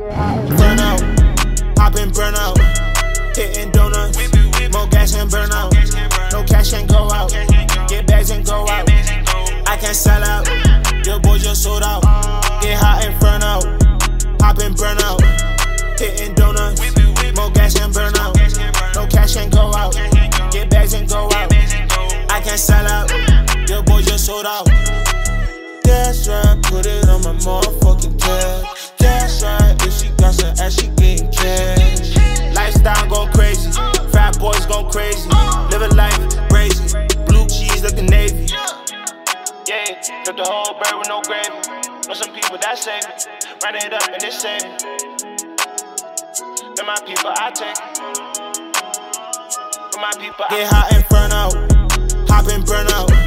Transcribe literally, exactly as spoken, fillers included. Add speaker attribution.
Speaker 1: Burn out, hop and burn out, hitting donuts, more gas and burn out. No cash and go out, get bags and go out. I can't sell out, your boy just sold out. Get hot and burn out, hop and burn out, hitting donuts, more gas and burn out. No cash and go out, get bags and go out. I can't sell out, your boy just sold out. That's right, put it on my motherfucking tab. That's right, if she got some ass, she getting cash. Lifestyle going crazy, fat boys going crazy. Living life crazy, blue cheese looking navy. Yeah, took the whole bird with no gravy. Know some people that save it, run it up and they save it. They're my people, I take it. For my people, I get hot and burn out, hop and burn out,